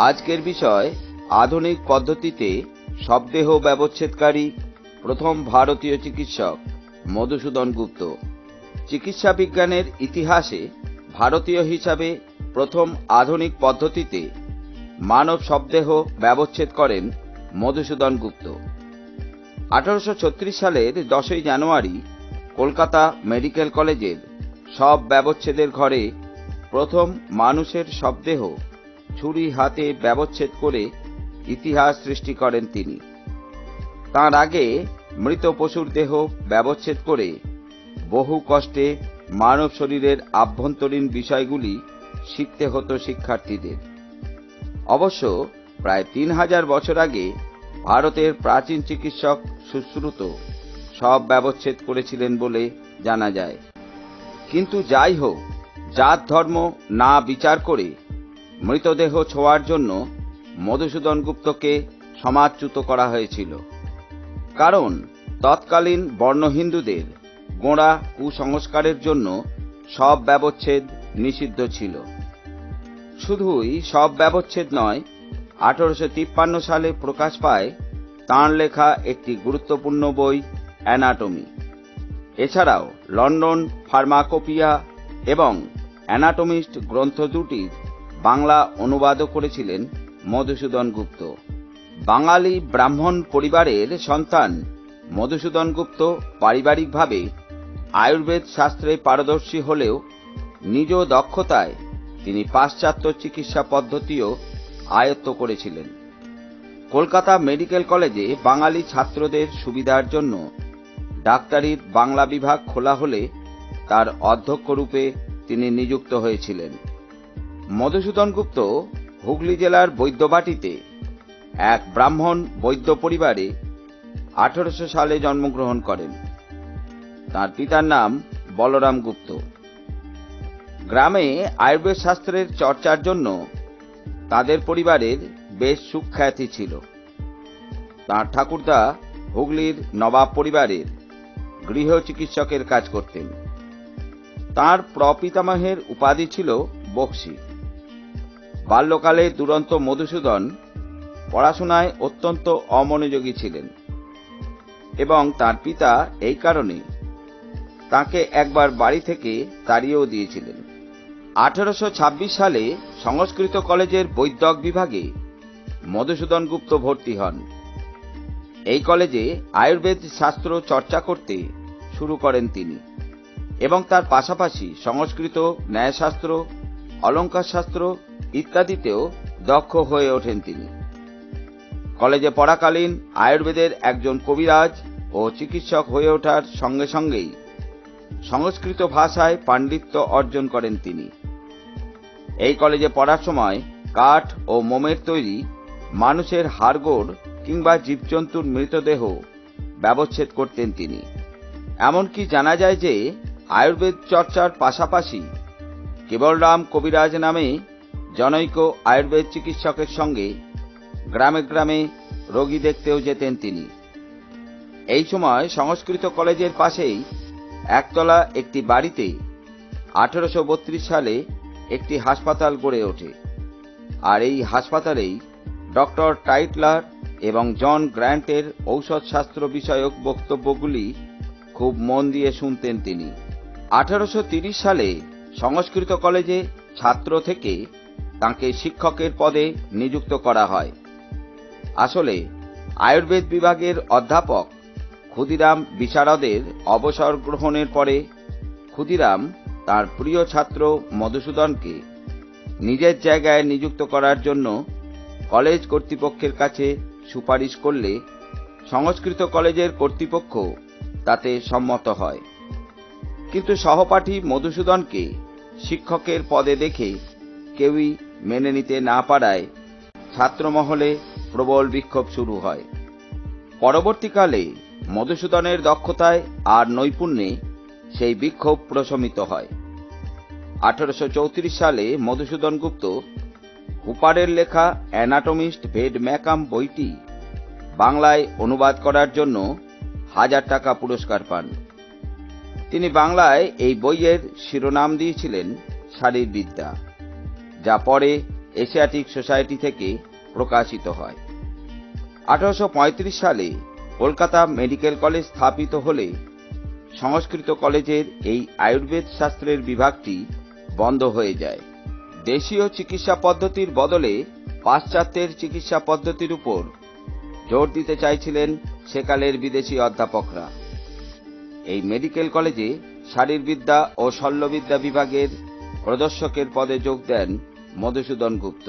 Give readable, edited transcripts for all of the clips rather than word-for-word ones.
আজকের বিষয় আধুনিক পদ্ধতিতে শবদেহ ব্যবচ্ছেদকারী প্রথম ভারতীয় চিকিৎসক মধুসূদন গুপ্ত। চিকিৎসা বিজ্ঞানের ইতিহাসে ভারতীয় হিসাবে প্রথম আধুনিক পদ্ধতিতে মানব শবদেহ ব্যবচ্ছেদ করেন মধুসূদন গুপ্ত। 1836 সালের 10ই জানুয়ারি কলকাতা মেডিকেল কলেজের শব ব্যবচ্ছেদের ঘরে প্রথম মানুষের শবদেহ ছুরি হাতে ব্যবচ্ছেদ করে ইতিহাস সৃষ্টি করেন তিনি। তার আগে মৃত পশুর দেহ ব্যবচ্ছেদ করে বহু কষ্টে মানব শরীরের আভ্যন্তরীণ বিষয়গুলি শিখতে হতো শিক্ষার্থীদের। অবশ্য প্রায় 3000 বছর আগে ভারতের প্রাচীন চিকিৎসক সুশ্রুত শব ব্যবচ্ছেদ করেছিলেন বলে জানা যায়। কিন্তু যাই হোক, জাত ধর্ম না বিচার করে মৃতদেহ ছোঁয়ার জন্য মধুসূদন গুপ্তকে সমাজচ্যুত করা হয়েছিল। কারণ তৎকালীন বর্ণ হিন্দুদের গোঁড়া কুসংস্কারের জন্য শব ব্যবচ্ছেদ নিষিদ্ধ ছিল। শুধুই শব ব্যবচ্ছেদ নয়, 1853 সালে প্রকাশ পায় তাঁর লেখা একটি গুরুত্বপূর্ণ বই অ্যানাটমি। এছাড়াও লন্ডন ফার্মাকোপিয়া এবং অ্যানাটমিস্ট গ্রন্থ দুটির বাংলা অনুবাদও করেছিলেন মধুসূদন গুপ্ত। বাঙালি ব্রাহ্মণ পরিবারের সন্তান মধুসূদন গুপ্ত পারিবারিকভাবে আয়ুর্বেদ শাস্ত্রে পারদর্শী হলেও নিজ দক্ষতায় তিনি পাশ্চাত্য চিকিৎসা পদ্ধতিও আয়ত্ত করেছিলেন। কলকাতা মেডিকেল কলেজে বাঙালি ছাত্রদের সুবিধার জন্য ডাক্তারির বাংলা বিভাগ খোলা হলে তার অধ্যক্ষ রূপে তিনি নিযুক্ত হয়েছিলেন। মধুসূদন গুপ্ত হুগলি জেলার বৈদ্যবাটিতে এক ব্রাহ্মণ বৈদ্য পরিবারে 1800 সালে জন্মগ্রহণ করেন। তার পিতার নাম বলরাম গুপ্ত। গ্রামে আয়ুর্বেদ শাস্ত্রের চর্চার জন্য তাদের পরিবারের বেশ সুখ্যাতি ছিল। তাঁর ঠাকুরদা হুগলির নবাব পরিবারের গৃহ চিকিৎসকের কাজ করতেন। তাঁর প্রপিতামহের উপাধি ছিল বক্সী। বাল্যকালে দুরন্ত মধুসূদন পড়াশোনায় অত্যন্ত অমনোযোগী ছিলেন এবং তার পিতা এই কারণে তাকে একবার বাড়ি থেকে তাড়িয়েও দিয়েছিলেন। 1826 সালে সংস্কৃত কলেজের বৈদ্যক বিভাগে মধুসূদন গুপ্ত ভর্তি হন। এই কলেজে আয়ুর্বেদ শাস্ত্র চর্চা করতে শুরু করেন তিনি এবং তার পাশাপাশি সংস্কৃত, ন্যায়শাস্ত্র, অলঙ্কার শাস্ত্র ইত্যাদিতেও দক্ষ হয়ে ওঠেন তিনি। কলেজে পড়াকালীন আয়ুর্বেদের একজন কবিরাজ ও চিকিৎসক হয়ে ওঠার সঙ্গে সঙ্গেই সংস্কৃত ভাষায় পাণ্ডিত্য অর্জন করেন তিনি। এই কলেজে পড়ার সময় কাঠ ও মোমের তৈরি মানুষের হাড়গোড় কিংবা জীবজন্তুর মৃতদেহ ব্যবচ্ছেদ করতেন তিনি। এমনকি জানা যায় যে আয়ুর্বেদ চর্চার পাশাপাশি কেবলরাম কবিরাজ নামে জনৈক আয়ুর্বেদ চিকিৎসকের সঙ্গে গ্রামে গ্রামে রোগী দেখতেও যেতেন তিনি। এই সময় সংস্কৃত কলেজের পাশেই একতলা একটি বাড়িতে 1832 সালে একটি হাসপাতাল গড়ে ওঠে। আর এই হাসপাতালেই ডক্টর টাইটলার এবং জন গ্র্যান্টের ঔষধশাস্ত্র বিষয়ক বক্তব্যগুলি খুব মন দিয়ে শুনতেন তিনি। 1830 সালে সংস্কৃত কলেজে ছাত্র থেকে তাঁকে শিক্ষকের পদে নিযুক্ত করা হয়। আসলে আয়ুর্বেদ বিভাগের অধ্যাপক ক্ষুদিরাম বিশারদের অবসর গ্রহণের পরে ক্ষুদিরাম তার প্রিয় ছাত্র মধুসূদনকে নিজের জায়গায় নিযুক্ত করার জন্য কলেজ কর্তৃপক্ষের কাছে সুপারিশ করলে সংস্কৃত কলেজের কর্তৃপক্ষ তাতে সম্মত হয়। কিন্তু সহপাঠী মধুসূদনকে শিক্ষকের পদে দেখে কেউই মেনে নিতে না পারায় ছাত্রমহলে প্রবল বিক্ষোভ শুরু হয়। পরবর্তীকালে মধুসূদনের দক্ষতায় আর নৈপুণ্যে সেই বিক্ষোভ প্রশমিত হয়। 1834 সালে মধুসূদন গুপ্ত হুপারের লেখা অ্যানাটমিস্ট ভেড ম্যাকাম বইটি বাংলায় অনুবাদ করার জন্য 1000 টাকা পুরস্কার পান। তিনি বাংলায় এই বইয়ের শিরোনাম দিয়েছিলেন শারীরবিদ্যা, যা পরে এশিয়াটিক সোসাইটি থেকে প্রকাশিত হয়। 1835 সালে কলকাতা মেডিকেল কলেজ স্থাপিত হলে সংস্কৃত কলেজের এই আয়ুর্বেদ শাস্ত্রের বিভাগটি বন্ধ হয়ে যায়। দেশীয় চিকিৎসা পদ্ধতির বদলে পাশ্চাত্যের চিকিৎসা পদ্ধতির উপর জোর দিতে চাইছিলেন সেকালের বিদেশি অধ্যাপকরা। এই মেডিকেল কলেজে শারীরবিদ্যা ও শল্যবিদ্যা বিভাগের প্রদর্শকের পদে যোগ দেন মধুসূদন গুপ্ত।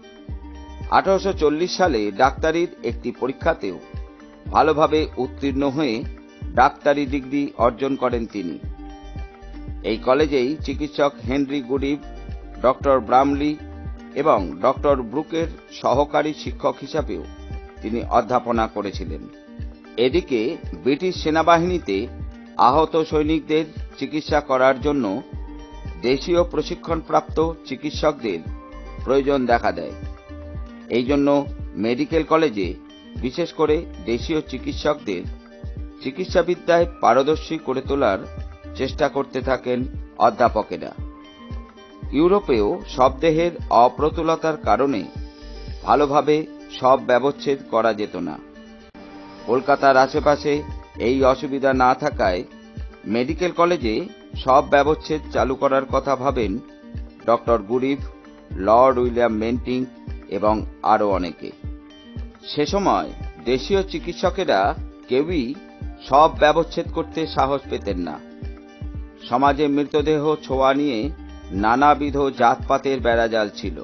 1840 সালে ডাক্তারির একটি পরীক্ষাতেও ভালোভাবে উত্তীর্ণ হয়ে ডাক্তারি ডিগ্রি অর্জন করেন তিনি। এই কলেজেই চিকিৎসক হেনরি গুডিভ, ডক্টর ব্রামলি এবং ডক্টর ব্রুকের সহকারী শিক্ষক হিসাবেও তিনি অধ্যাপনা করেছিলেন। এদিকে ব্রিটিশ সেনাবাহিনীতে আহত সৈনিকদের চিকিৎসা করার জন্য দেশীয় প্রশিক্ষণপ্রাপ্ত চিকিৎসকদের প্রয়োজন দেখা দেয়। এই জন্য মেডিকেল কলেজে বিশেষ করে দেশীয় চিকিৎসকদের চিকিৎসাবিদ্যায় পারদর্শী করে তোলার চেষ্টা করতে থাকেন অধ্যাপকেরা। ইউরোপেও শবদেহের অপ্রতুলতার কারণে ভালোভাবে শব ব্যবচ্ছেদ করা যেত না। কলকাতার আশেপাশে এই অসুবিধা না থাকায় মেডিকেল কলেজে শব ব্যবচ্ছেদ চালু করার কথা ভাবেন doctor Goodeve, Lord William Bentinck এবং আরও অনেকে। সে সময় দেশীয় চিকিৎসকেরা কেউই শব ব্যবচ্ছেদ করতে সাহস পেতেন না। সমাজে মৃতদেহ ছোঁয়া নিয়ে নানাবিধ জাতপাতের বেড়াজাল ছিল।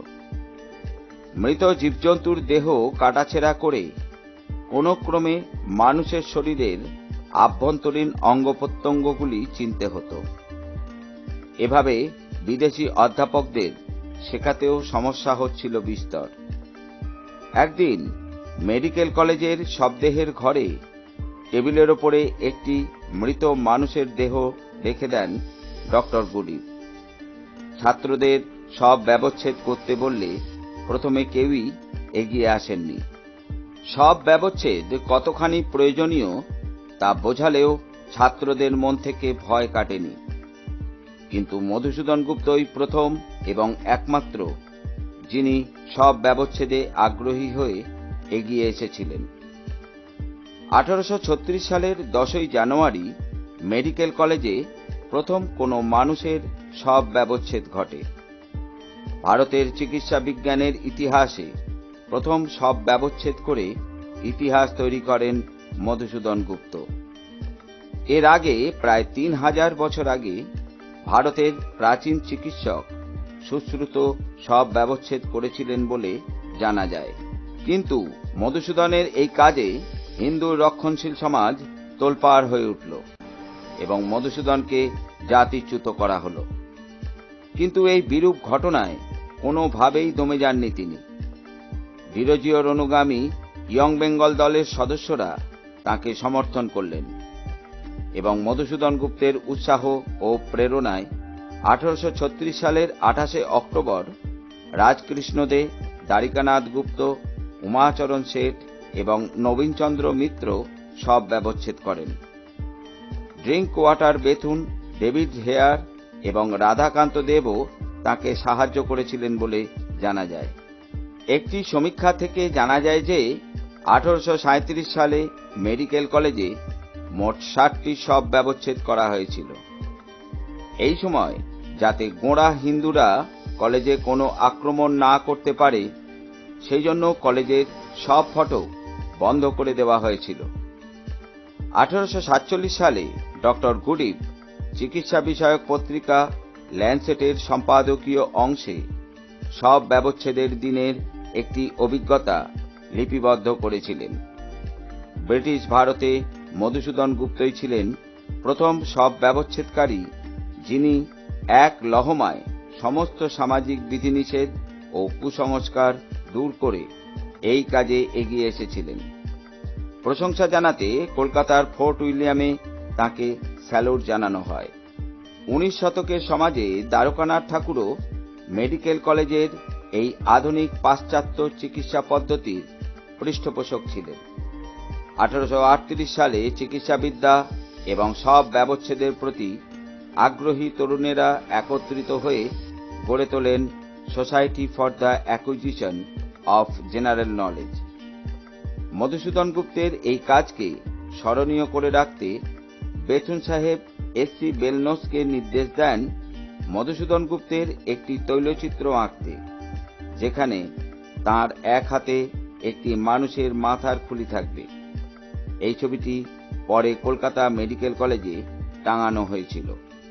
মৃত জীবজন্তুর দেহ কাটাছেঁড়া করে কোনো ক্রমে মানুষের শরীরের আভ্যন্তরীণ অঙ্গপ্রত্যঙ্গগুলি চিনতে হতো। এভাবে বিদেশি অধ্যাপকদের শেখাতেও সমস্যা হচ্ছিল বিস্তর। একদিন মেডিকেল কলেজের শবদেহের ঘরে টেবিলের ওপরে একটি মৃত মানুষের দেহ রেখে দেন ডক্টর গুডিভ। ছাত্রদের শব ব্যবচ্ছেদ করতে বললে প্রথমে কেউই এগিয়ে আসেননি। শব ব্যবচ্ছেদ কতখানি প্রয়োজনীয় তা বোঝালেও ছাত্রদের মন থেকে ভয় কাটেনি। কিন্তু মধুসূদন গুপ্তই প্রথম এবং একমাত্র যিনি শব ব্যবচ্ছেদে আগ্রহী হয়ে এগিয়ে এসেছিলেন। 1836 সালের 10ই জানুয়ারি মেডিকেল কলেজে প্রথম কোনো মানুষের শব ব্যবচ্ছেদ ঘটে। ভারতের চিকিৎসা বিজ্ঞানের ইতিহাসে প্রথম শব ব্যবচ্ছেদ করে ইতিহাস তৈরি করেন মধুসূদন গুপ্ত। এর আগে প্রায় 3000 বছর আগে ভারতের প্রাচীন চিকিৎসক সুশ্রুত শব ব্যবচ্ছেদ করেছিলেন বলে জানা যায়। কিন্তু মধুসূদনের এই কাজে হিন্দু রক্ষণশীল সমাজ তোলপাড় হয়ে উঠল এবং মধুসূদনকে জাতিচ্যুত করা হল। কিন্তু এই বিরূপ ঘটনায় কোনোভাবেই দমে যাননি তিনি। ডিরোজিওর অনুগামী ইয়ং বেঙ্গল দলের সদস্যরা তাকে সমর্থন করলেন এবং মধুসূদন গুপ্তের উৎসাহ ও প্রেরণায় 1836 সালের 28 অক্টোবর রাজকৃষ্ণ দে, দ্বারিকানাথ গুপ্ত, উমাচরণ শেঠ এবং নবীনচন্দ্র মিত্র শব ব্যবচ্ছেদ করেন। Drinkwater Bethune, David Hare এবং রাধাকান্ত দেবও তাকে সাহায্য করেছিলেন বলে জানা যায়। একটি সমীক্ষা থেকে জানা যায় যে 1837 সালে মেডিকেল কলেজে মোট 60টি শব ব্যবচ্ছেদ করা হয়েছিল। এই সময় যাতে গোঁড়া হিন্দুরা কলেজে কোনো আক্রমণ না করতে পারে সেই জন্য কলেজের সব ফটক বন্ধ করে দেওয়া হয়েছিল। 1847 সালে ডক্টর গুডিভ চিকিৎসা বিষয়ক পত্রিকা ল্যান্সেটের সম্পাদকীয় অংশে শব ব্যবচ্ছেদের দিনের একটি অভিজ্ঞতা লিপিবদ্ধ করেছিলেন। ব্রিটিশ ভারতে মধুসূদন গুপ্তই ছিলেন প্রথম শব ব্যবচ্ছেদকারী যিনি এক লহমায় সমস্ত সামাজিক বিধিনিষেধ ও কুসংস্কার দূর করে এই কাজে এগিয়ে এসেছিলেন। প্রশংসা জানাতে কলকাতার ফোর্ট উইলিয়ামে তাঁকে স্যালুট জানানো হয়। 19 শতকের সমাজে দ্বারকানাথ ঠাকুরও মেডিকেল কলেজের এই আধুনিক পাশ্চাত্য চিকিৎসা পদ্ধতির পৃষ্ঠপোষক ছিলেন। 1838 সালে চিকিৎসাবিদ্যা এবং শব ব্যবচ্ছেদের প্রতি আগ্রহী তরুণেরা একত্রিত হয়ে গড়ে তোলেন society for the acquisition of general knowledge. Madhusudan গুপ্তের এই কাজকে স্মরণীয় করে রাখতে বেথুন সাহেব এস.সি. বেলনোসকে নির্দেশ দেন মধুসূদন গুপ্তের একটি তৈলচিত্র আঁকতে, যেখানে তার এক হাতে একটি মানুষের মাথার খুলি থাকবে। এই ছবিটি পরে কলকাতা মেডিকেল কলেজে টাঙানো হয়েছিল।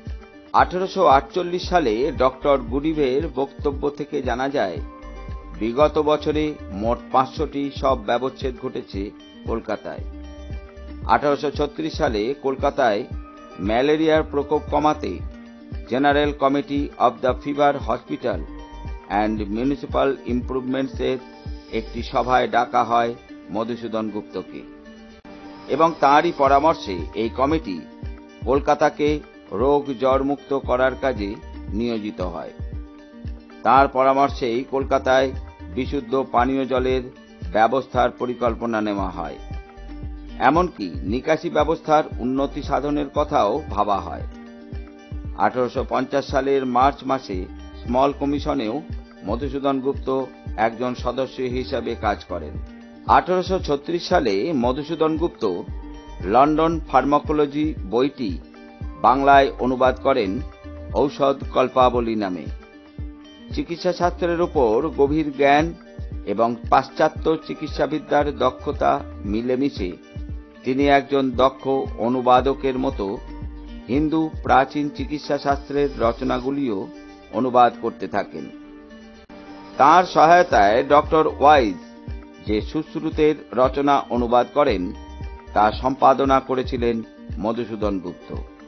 1848 সালে ডক্টর গুডিভের বক্তব্য থেকে জানা যায়, বিগত বছরে মোট 500টি শব ব্যবচ্ছেদ ঘটেছে কলকাতায়। 1836 সালে কলকাতায় ম্যালেরিয়ার প্রকোপ কমাতে general committee of the fever hospital and municipal ইমপ্রুভমেন্টসের একটি সভায় ডাকা হয় মধুসূদন গুপ্তকে, এবং তাঁরই পরামর্শে এই কমিটি কলকাতাকে রোগ জ্বরমুক্ত করার কাজে নিয়োজিত হয়। তাঁর পরামর্শেই কলকাতায় বিশুদ্ধ পানীয় জলের ব্যবস্থার পরিকল্পনা নেওয়া হয়। এমনকি নিকাশি ব্যবস্থার উন্নতি সাধনের কথাও ভাবা হয়। 1850 সালের মার্চ মাসে স্মল কমিশনেও মধুসূদন গুপ্ত একজন সদস্য হিসাবে কাজ করেন। 1836 সালে মধুসূদন গুপ্ত লন্ডন ফার্মাকোলজি বইটি বাংলায় অনুবাদ করেন ঔষধ কল্পাবলী নামে। চিকিৎসা শাস্ত্রের উপর গভীর জ্ঞান এবং পাশ্চাত্য চিকিৎসাবিদ্যার দক্ষতা মিলেমিশে তিনি একজন দক্ষ অনুবাদকের মতো হিন্দু প্রাচীন চিকিৎসা শাস্ত্রের রচনাগুলিও অনুবাদ করতে থাকেন। তাঁর সহায়তায় ডক্টর ওয়াইজ যে সুশ্রুতের রচনা অনুবাদ করেন তা সম্পাদনা করেছিলেন মধুসূদন গুপ্ত।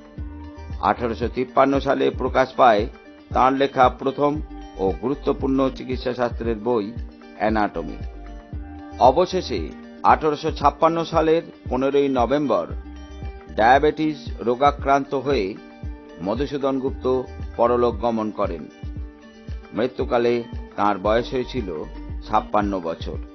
1853 সালে প্রকাশ পায় তাঁর লেখা প্রথম ও গুরুত্বপূর্ণ চিকিৎসা শাস্ত্রের বই অ্যানাটমি। অবশেষে 1856 সালের 15 নভেম্বর ডায়াবেটিস রোগাক্রান্ত হয়ে মধুসূদন গুপ্ত পরলোক গমন করেন। মৃত্যুকালে তাঁর বয়স হয়েছিল 56 বছর।